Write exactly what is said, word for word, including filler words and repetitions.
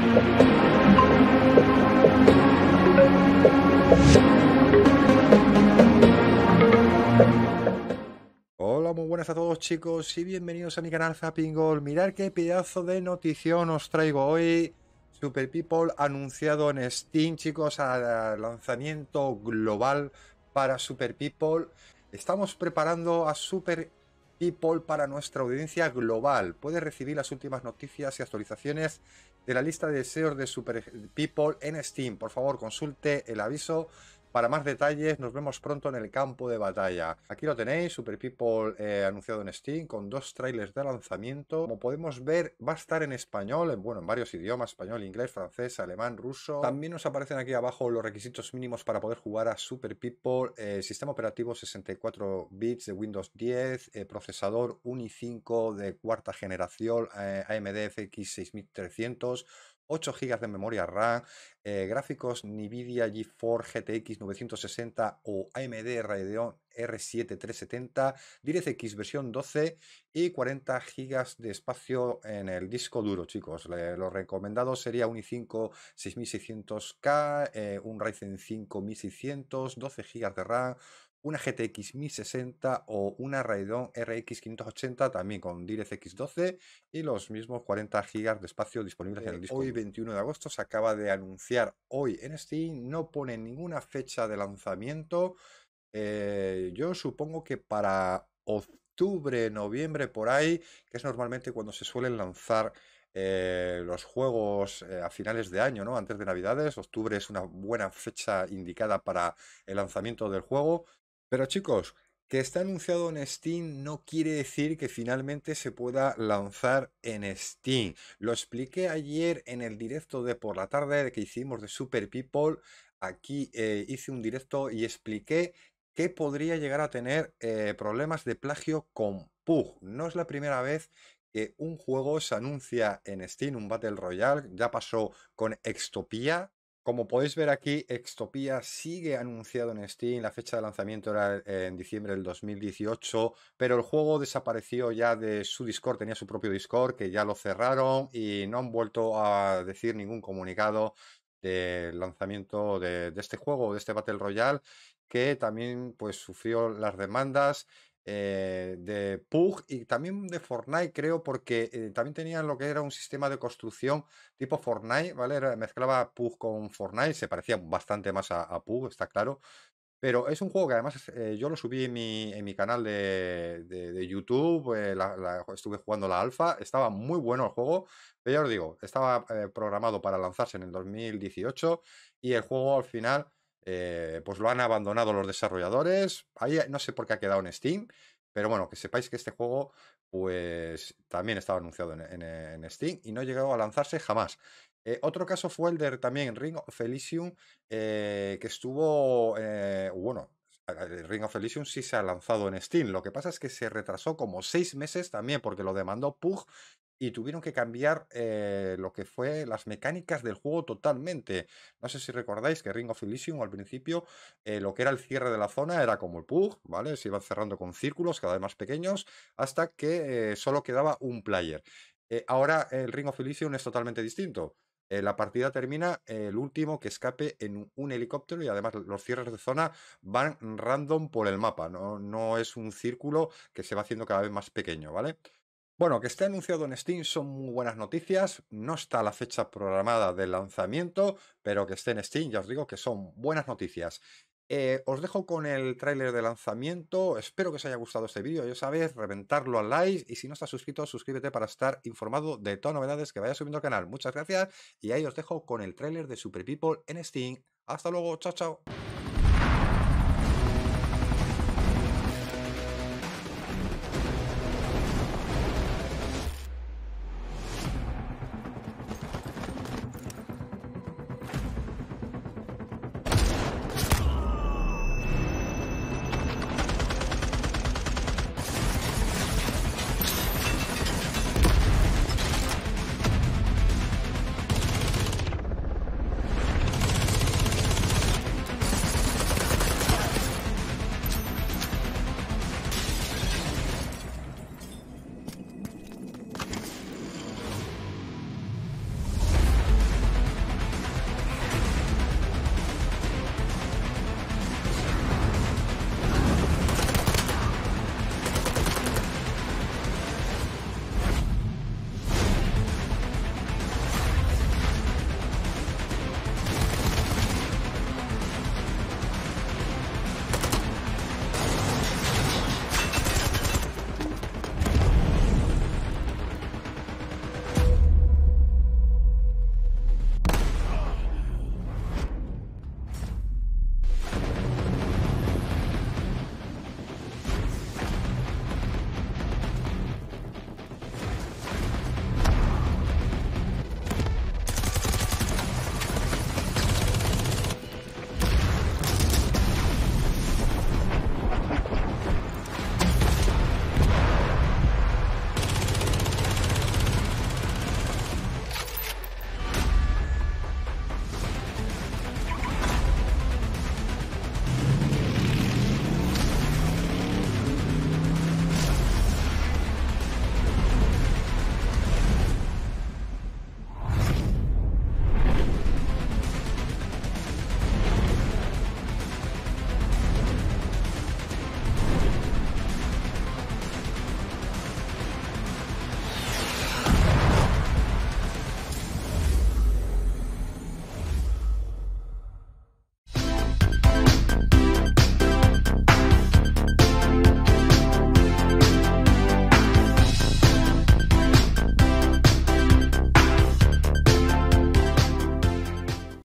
Hola, muy buenas a todos chicos y bienvenidos a mi canal Zapping Gold. Mirad qué pedazo de notición os traigo hoy. Super People anunciado en Steam, chicos, al lanzamiento global para Super People. Estamos preparando a Super People para nuestra audiencia global. Puedes recibir las últimas noticias y actualizaciones de la lista de deseos de Super People en Steam. Por favor, consulte el aviso. Para más detalles, nos vemos pronto en el campo de batalla. Aquí lo tenéis, Super People eh, anunciado en Steam con dos trailers de lanzamiento. Como podemos ver, va a estar en español, en, bueno, en varios idiomas, español, inglés, francés, alemán, ruso. También nos aparecen aquí abajo los requisitos mínimos para poder jugar a Super People. Eh, sistema operativo sesenta y cuatro bits de Windows diez, eh, procesador un i cinco de cuarta generación, eh, A M D F X seis mil trescientos, ocho gigas de memoria RAM, eh, gráficos Nvidia GeForce G T X novecientos sesenta o A M D Radeon R siete trescientos setenta, DirectX versión doce y cuarenta gigas de espacio en el disco duro, chicos. Le, lo recomendado sería un i cinco seis mil seiscientos K, eh, un Ryzen cinco mil seiscientos, doce gigas de RAM, una G T X mil sesenta o una Radeon R X quinientos ochenta también con DirectX doce y los mismos cuarenta gigas de espacio disponibles en el disco. Hoy veintiuno de agosto se acaba de anunciar hoy en Steam, no pone ninguna fecha de lanzamiento. Eh, yo supongo que para octubre, noviembre, por ahí, que es normalmente cuando se suelen lanzar eh, los juegos eh, a finales de año, ¿no? Antes de Navidades. Octubre es una buena fecha indicada para el lanzamiento del juego. Pero chicos, que está anunciado en Steam no quiere decir que finalmente se pueda lanzar en Steam. Lo expliqué ayer en el directo de por la tarde que hicimos de Super People. Aquí eh, hice un directo y expliqué que podría llegar a tener eh, problemas de plagio con P U B G. No es la primera vez que un juego se anuncia en Steam, un Battle Royale. Ya pasó con Extopia. Como podéis ver aquí, Extopia sigue anunciado en Steam. La fecha de lanzamiento era eh, en diciembre del dos mil dieciocho, pero el juego desapareció ya de su Discord. Tenía su propio Discord, que ya lo cerraron y no han vuelto a decir ningún comunicado del lanzamiento de, de este juego, de este Battle Royale, que también pues sufrió las demandas eh, de P U B G y también de Fortnite, creo, porque eh, también tenían lo que era un sistema de construcción tipo Fortnite, ¿vale? Era- mezclaba P U B G con Fortnite, se parecía bastante más a, a P U B G, está claro. Pero es un juego que además eh, yo lo subí en mi, en mi canal de, de- de YouTube, eh, la- la- estuve jugando la alfa, estaba muy bueno el juego, pero ya os digo, estaba eh, programado para lanzarse en el dos mil dieciocho y el juego al final eh, pues lo han abandonado los desarrolladores. Ahí no sé por qué ha quedado en Steam, pero bueno, que sepáis que este juego pues también estaba anunciado en, en- en Steam y no ha llegado a lanzarse jamás. Eh, otro caso fue el de también Ring of Elysium, eh, que estuvo, eh, bueno, el Ring of Elysium sí se ha lanzado en Steam. Lo que pasa es que se retrasó como seis meses también porque lo demandó P U B G y tuvieron que cambiar eh, lo que fue las mecánicas del juego totalmente. No sé si recordáis que Ring of Elysium al principio eh, lo que era el cierre de la zona era como el P U B G, ¿vale? Se iban cerrando con círculos cada vez más pequeños hasta que eh, solo quedaba un player. Eh, ahora el Ring of Elysium es totalmente distinto. Eh, la partida termina eh, el último que escape en un, un helicóptero y además los cierres de zona van random por el mapa, ¿no? No es un círculo que se va haciendo cada vez más pequeño, ¿vale? Bueno, que esté anunciado en Steam son muy buenas noticias. No está la fecha programada del lanzamiento, pero que esté en Steam, ya os digo que son buenas noticias. Eh, os dejo con el tráiler de lanzamiento. Espero que os haya gustado este vídeo. Ya sabéis, reventarlo al like. Y si no estás suscrito, suscríbete para estar informado de todas novedades que vaya subiendo al canal. Muchas gracias. Y ahí os dejo con el tráiler de Super People en Steam. Hasta luego. Chao, chao.